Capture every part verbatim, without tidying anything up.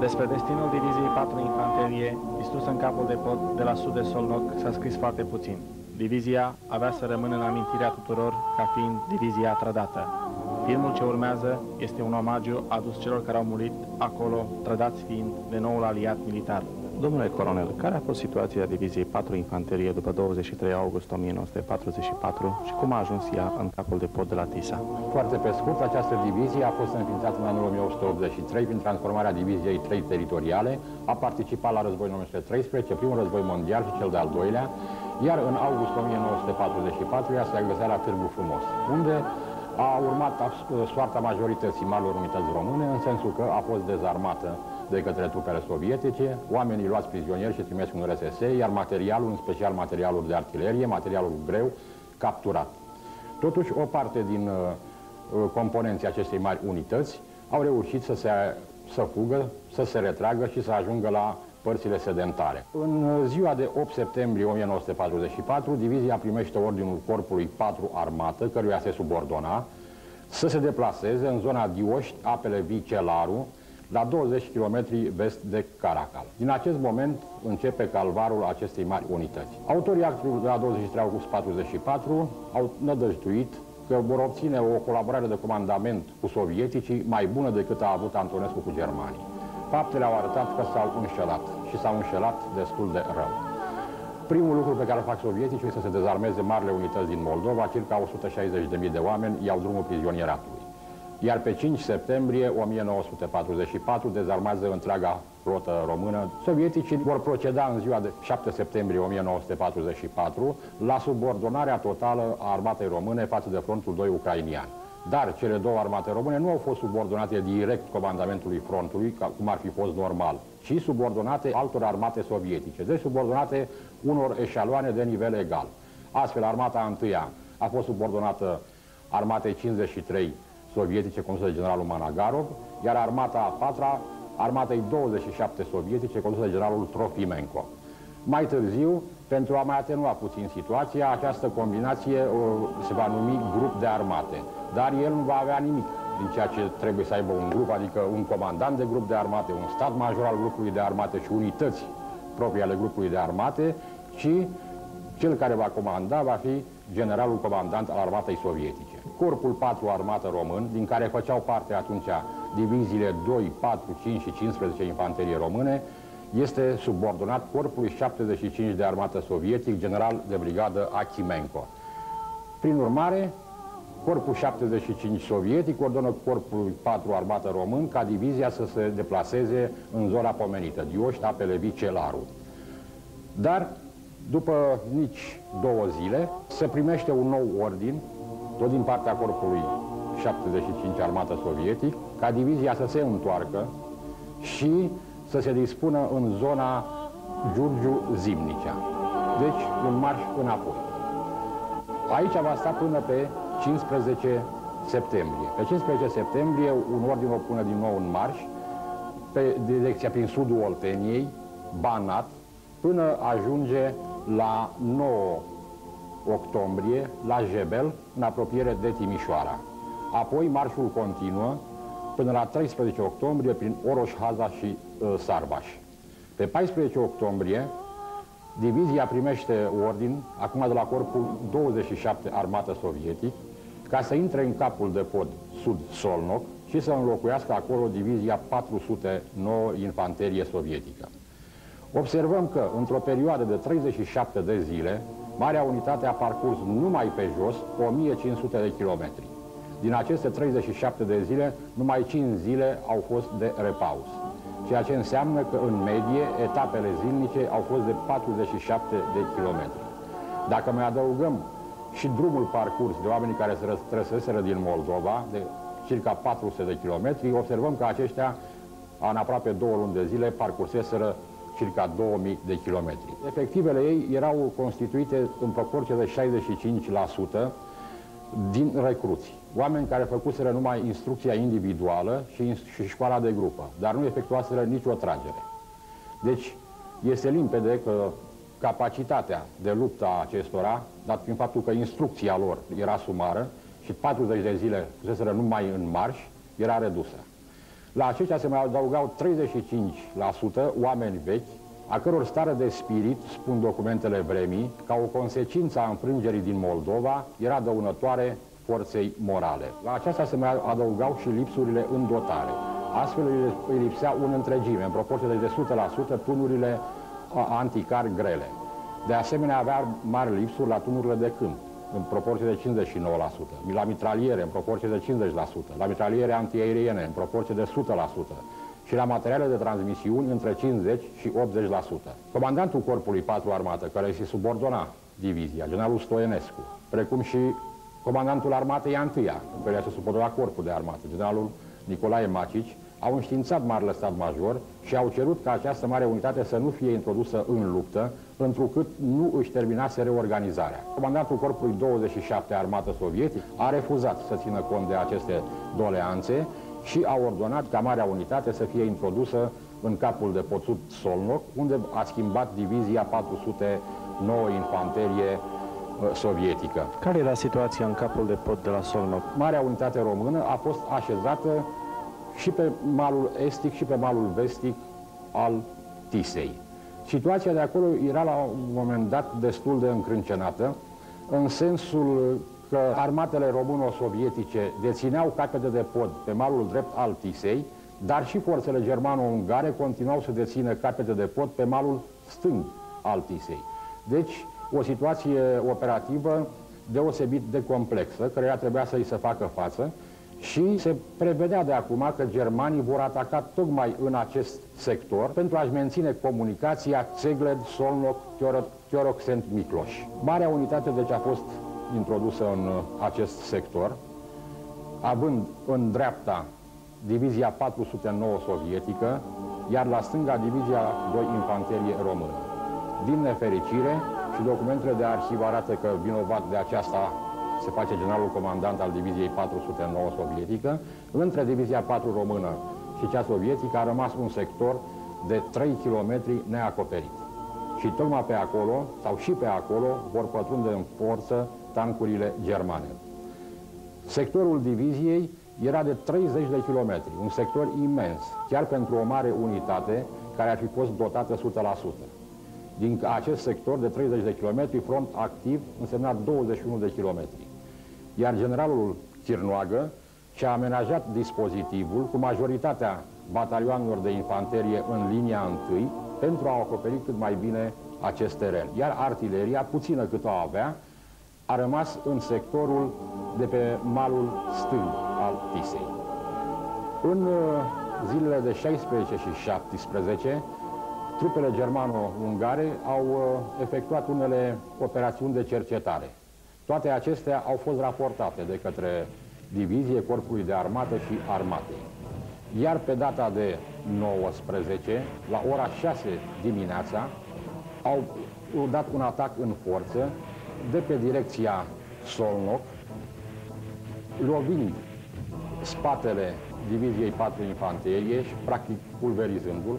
Despre destinul diviziei patru Infanterie, distrusă în capul de pod de la sud de Szolnok, s-a scris foarte puțin. Divizia avea să rămână în amintirea tuturor ca fiind divizia trădată. Filmul ce urmează este un omagiu adus celor care au murit acolo, trădați fiind de noul aliat militar. Domnule colonel, care a fost situația diviziei patru Infanterie după douăzeci și trei august o mie nouă sute patruzeci și patru și cum a ajuns ea în capul de pod de la Tisa? Foarte pe scurt, această divizie a fost înființată în anul o mie opt sute optzeci și trei prin transformarea diviziei trei teritoriale, a participat la războiul o mie nouă sute treisprezece, primul război mondial și cel de-al doilea, iar în august o mie nouă sute patruzeci și patru ea se găsea la Târgu Frumos, unde a urmat soarta majorității marilor unități române, în sensul că a fost dezarmată de către trupele sovietice, oamenii luați prizonieri și trimiși în R S S, iar materialul, în special materialul de artilerie, materialul greu, capturat. Totuși, o parte din uh, componenții acestei mari unități au reușit să, se, să fugă, să se retragă și să ajungă la părțile sedentare. În ziua de opt septembrie o mie nouă sute patruzeci și patru, divizia primește ordinul Corpului patru Armată, căruia se subordona, să se deplaseze în zona Dioști, apele Vii, Celaru, la douăzeci de kilometri vest de Caracal. Din acest moment începe calvarul acestei mari unități. Autorii actului de la douăzeci și trei august patruzeci și patru au nădăjduit că vor obține o colaborare de comandament cu sovieticii mai bună decât a avut Antonescu cu germanii. Faptele au arătat că s-au înșelat și s-au înșelat destul de rău. Primul lucru pe care îl fac sovieticii este să se dezarmeze marile unități din Moldova, circa o sută șaizeci de mii de oameni iau drumul prizonieratului. Iar pe cinci septembrie o mie nouă sute patruzeci și patru dezarmează întreaga flotă română. Sovieticii vor proceda în ziua de șapte septembrie o mie nouă sute patruzeci și patru la subordonarea totală a armatei române față de frontul doi ucrainian. Dar cele două armate române nu au fost subordonate direct comandamentului frontului, cum ar fi fost normal, ci subordonate altor armate sovietice, deci subordonate unor eșaloane de nivel egal. Astfel, armata întâia a fost subordonată armatei cincizeci și trei sovietice, condusă de generalul Managarov, iar armata a patra, armatei douăzeci și șapte sovietice, condusă de generalul Trofimenko. Mai târziu, pentru a mai atenua puțin situația, această combinație uh, se va numi grup de armate, dar el nu va avea nimic din ceea ce trebuie să aibă un grup, adică un comandant de grup de armate, un stat major al grupului de armate și unități proprii ale grupului de armate, ci cel care va comanda va fi generalul comandant al armatei sovietice. Corpul patru Armată Român, din care făceau parte atunci diviziile doi, patru, cinci și cincisprezece infanterie române, este subordonat Corpului șaptezeci și cinci de Armată Sovietic, general de brigadă Achimenko. Prin urmare, Corpul șaptezeci și cinci sovietic ordonă Corpului patru Armată Român ca divizia să se deplaseze în zona pomenită, Dioști, apele Vii, Celaru. Dar, după nici două zile, se primește un nou ordin, tot din partea Corpului șaptezeci și cinci Armată Sovietic, ca divizia să se întoarcă și să se dispună în zona Giurgiu-Zimnicea. Deci, un marș înapoi. Aici va sta până pe cincisprezece septembrie. Pe cincisprezece septembrie, un ordin o pune din nou în marș, pe direcția prin sudul Olteniei, Banat, până ajunge la nouă octombrie, la Jebel, în apropiere de Timișoara. Apoi, marșul continuă până la treisprezece octombrie, prin Oroș, Haza și uh, Sarbaș. Pe paisprezece octombrie, divizia primește ordin, acum de la Corpul douăzeci și șapte Armată Sovietic, ca să intre în capul de pod sud Szolnok și să înlocuiască acolo divizia patru sute nouă Infanterie Sovietică. Observăm că, într-o perioadă de treizeci și șapte de zile, Marea Unitate a parcurs numai pe jos o mie cinci sute de kilometri. Din aceste treizeci și șapte de zile, numai cinci zile au fost de repaus, ceea ce înseamnă că, în medie, etapele zilnice au fost de patruzeci și șapte de kilometri. Dacă mai adăugăm și drumul parcurs de oamenii care se răstrăseseră din Moldova, de circa patru sute de kilometri, observăm că aceștia, în aproape două luni de zile, parcurseseră circa două mii de kilometri. Efectivele ei erau constituite în proporție de șaizeci și cinci la sută din recruți. Oameni care făcuseră numai instrucția individuală și, și școala de grupă, dar nu efectuaseră nicio tragere. Deci, este limpede că capacitatea de luptă a acestora, dat prin faptul că instrucția lor era sumară și patruzeci de zile fuseseră numai în marș, era redusă. La aceștia se mai adăugau treizeci și cinci la sută oameni vechi, a căror stare de spirit, spun documentele vremii, ca o consecință a înfrângerii din Moldova, era dăunătoare forței morale. La aceasta se mai adăugau și lipsurile în dotare. Astfel îi lipsea un întregime, în proporție de o sută la sută, tunurile anticar grele. De asemenea, avea mari lipsuri la tunurile de câmp, în proporție de cincizeci și nouă la sută, la mitraliere, în proporție de cincizeci la sută, la mitraliere antiaeriene, în proporție de o sută la sută, și la materiale de transmisiuni între cincizeci și optzeci la sută. Comandantul Corpului patru Armată, care se subordona divizia, generalul Stoienescu, precum și comandantul Armatei a întâia, care se subordona Corpul de Armată, generalul Nicolae Macici, au înștiințat Marele Stat Major și au cerut ca această mare unitate să nu fie introdusă în luptă, întrucât nu își terminase reorganizarea. Comandantul Corpului douăzeci și șapte Armată Sovietică a refuzat să țină cont de aceste doleanțe și a ordonat ca marea unitate să fie introdusă în capul de Poțut Solnoc, unde a schimbat divizia patru sute nouă Infanterie sovietică. Care era situația în capul de pod de la Solnoc? Marea unitate română a fost așezată și pe malul estic și pe malul vestic al Tisei. Situația de acolo era la un moment dat destul de încrâncenată, în sensul că armatele româno-sovietice dețineau capete de pod pe malul drept al Tisei, dar și forțele germano-ungare continuau să dețină capete de pod pe malul stâng al Tisei. Deci, o situație operativă deosebit de complexă, căreia trebuia să îi se facă față, și se prevedea de acum că germanii vor ataca tocmai în acest sector pentru a-și menține comunicația Cegléd, Szolnok, Tjörök-Szent Miklós. Marea unitate deci a fost introdusă în acest sector, având în dreapta divizia patru sute nouă sovietică, iar la stânga divizia doi Infanterie română. Din nefericire, și documentele de arhiv arată că vinovat de aceasta se face generalul comandant al diviziei patru sute nouă sovietică, între divizia patru română și cea sovietică a rămas un sector de trei kilometri neacoperit. Și tocmai pe acolo, sau și pe acolo, vor pătrunde în forță tancurile germane. Sectorul diviziei era de treizeci de kilometri, un sector imens, chiar pentru o mare unitate care ar fi fost dotată o sută la sută. Din acest sector de treizeci de kilometri, front activ însemna douăzeci și unu de kilometri. Iar generalul Chirnoagă și-a amenajat dispozitivul cu majoritatea batalioanelor de infanterie în linia întâi pentru a acoperi cât mai bine acest teren. Iar artileria, puțină cât o avea, a rămas în sectorul de pe malul stâng al Tisei. În zilele de șaisprezece și șaptesprezece, trupele germano-ungare au efectuat unele operațiuni de cercetare. Toate acestea au fost raportate de către divizie, Corpului de Armată și Armatei. Iar pe data de nouăsprezece, la ora șase dimineața, au dat un atac în forță de pe direcția Szolnok, lovind spatele diviziei patru Infanterie și practic pulverizându-l,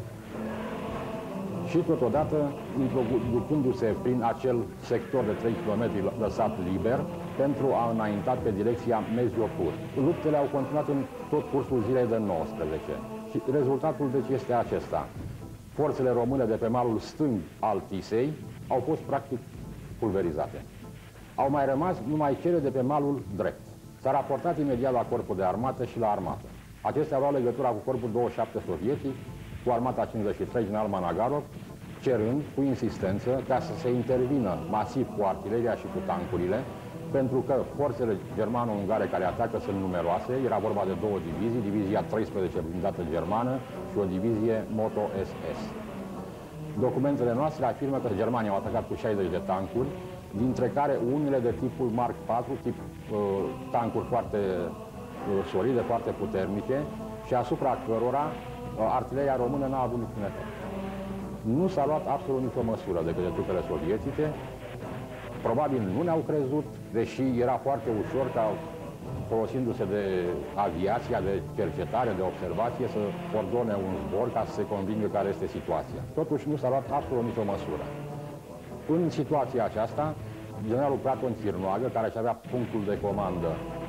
și totodată introducându-se prin acel sector de trei kilometri lăsat liber pentru a înainta pe direcția Meziopur. Luptele au continuat în tot cursul zilei de nouăsprezece și rezultatul deci este acesta. Forțele române de pe malul stâng al Tisei au fost practic pulverizate. Au mai rămas numai cele de pe malul drept. S-a raportat imediat la Corpul de Armată și la Armată. Acestea au luat legătura cu Corpul douăzeci și șapte sovietic, cu Armata cincizeci și trei, general Managarov, cerând cu insistență ca să se intervină masiv cu artileria și cu tancurile, pentru că forțele germano-ungare care atacă sunt numeroase, era vorba de două divizii, divizia treisprezece blindată germană și o divizie Moto S S. Documentele noastre afirmă că Germania au atacat cu șaizeci de tancuri, dintre care unele de tipul Mark patru, tip uh, tancuri foarte uh, solide, foarte puternice, și asupra cărora artileria română n-a avut niciun efect. Nu s-a luat absolut nicio măsură de către trupele sovietice. Probabil nu ne-au crezut, deși era foarte ușor ca, folosindu-se de aviația, de cercetare, de observație, să ordone un zbor ca să se convingă care este situația. Totuși nu s-a luat absolut nicio măsură. În situația aceasta, generalul Platon Chirnoagă, care și avea punctul de comandă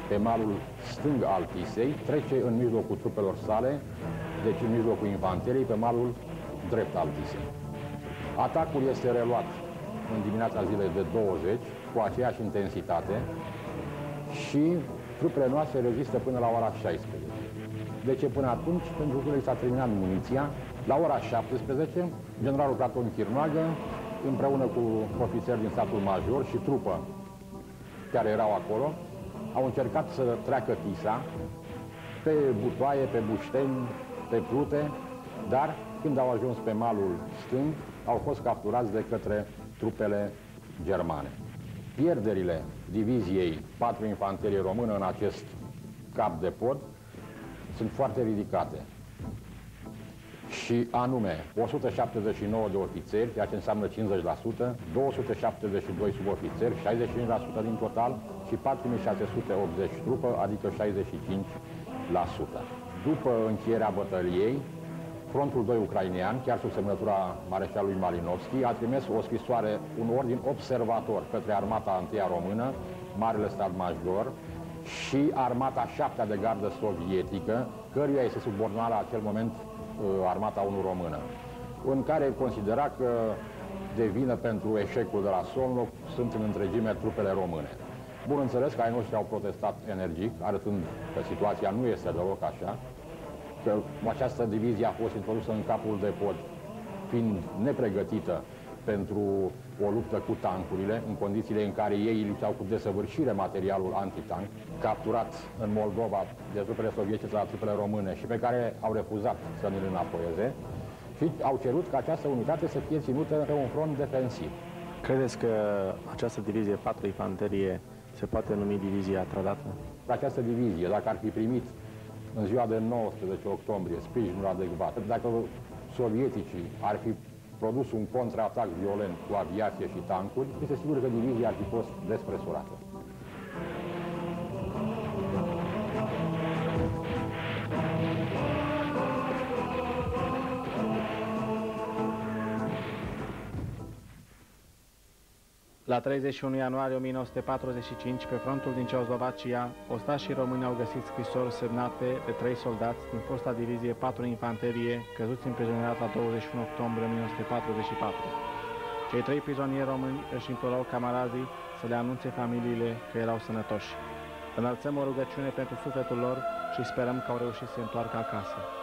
pe malul stâng al Tisei, trece în mijlocul trupelor sale, deci în mijlocul infanteriei, pe malul drept al Tisei. Atacul este reluat în dimineața zilei de douăzeci, cu aceeași intensitate, și trupele noastre rezistă până la ora șaisprezece. De ce până atunci? Pentru că s-a terminat muniția. La ora șaptesprezece, generalul Platon Chirnoagă, împreună cu ofițeri din statul major și trupă care erau acolo, au încercat să treacă Tisa pe butoaie, pe bușteni, pe plute, dar când au ajuns pe malul stâng, au fost capturați de către trupele germane. Pierderile diviziei patru Infanterie Română în acest cap de pod sunt foarte ridicate. Și anume o sută șaptezeci și nouă de ofițeri, ceea ce înseamnă cincizeci la sută, două sute șaptezeci și doi subofițeri, șaizeci și cinci la sută din total, și patru mii șase sute optzeci trupă, adică șaizeci și cinci la sută. După încheierea bătăliei, frontul doi ucrainean, chiar sub semnătura mareșalului Malinovski, a trimis o scrisoare, un ordin observator către armata întâia română, Marele Stat Major, și armata șaptea de gardă sovietică, căruia este subordonată la acel moment armata unu română, în care considera că de vină pentru eșecul de la Szolnok sunt în întregime trupele române. Bun înțeles că ai noștri au protestat energic, arătând că situația nu este deloc așa, că această divizie a fost introdusă în capul de pod, fiind nepregătită pentru o luptă cu tancurile, în condițiile în care ei lipseau cu desăvârșire materialul antitank, capturat în Moldova de trupele sovietice la trupele române și pe care au refuzat să ne-l înapoieze, și au cerut ca această unitate să fie ținută pe un front defensiv. Credeți că această divizie patru Infanterie se poate numi divizia trădată? Această divizie, dacă ar fi primit în ziua de nouăsprezece octombrie sprijinul adecvat, dacă sovieticii ar fi produs un contraatac violent cu aviație și tancuri, este sigur că divizia ar fi fost despresurată. La treizeci și unu ianuarie o mie nouă sute patruzeci și cinci, pe frontul din Ceoslovacia, ostașii români au găsit scrisori semnate de trei soldați din fosta divizie patru Infanterie, căzuți în prizonierat la douăzeci și unu octombrie o mie nouă sute patruzeci și patru. Cei trei prizonieri români își implorau camarazii să le anunțe familiile că erau sănătoși. Înălțăm o rugăciune pentru sufletul lor și sperăm că au reușit să se întoarcă acasă.